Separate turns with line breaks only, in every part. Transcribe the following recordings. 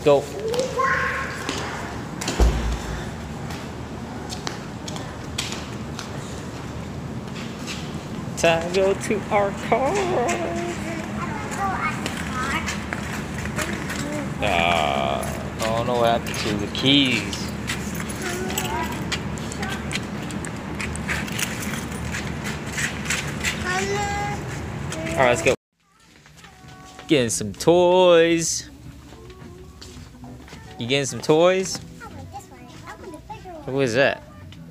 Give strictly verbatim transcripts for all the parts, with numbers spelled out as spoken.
Let's go. Time to go to our car. Uh, I don't know what happened to the keys. Alright, let's go. Getting some toys. You getting some toys? What is that?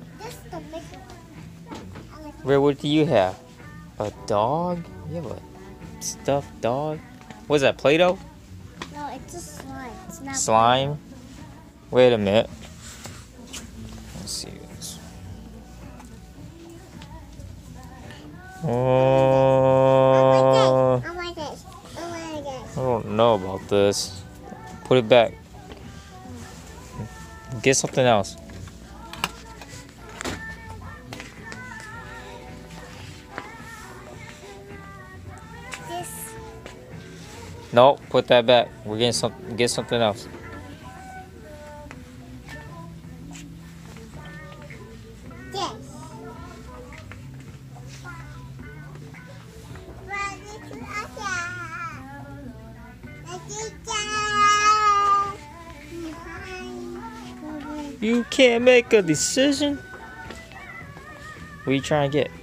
Where, what do you have? A dog? You have a stuffed dog? What is that, Play-Doh?
No, it's a slime. It's not
Slime? Wait a minute. Let's see this. Oh,
I want this. I want this.
I don't know about this. Put it back. Get something else.
This.
No, put that back. We're getting some. Get something else.
This.
You can't make a decision. What are you trying to get?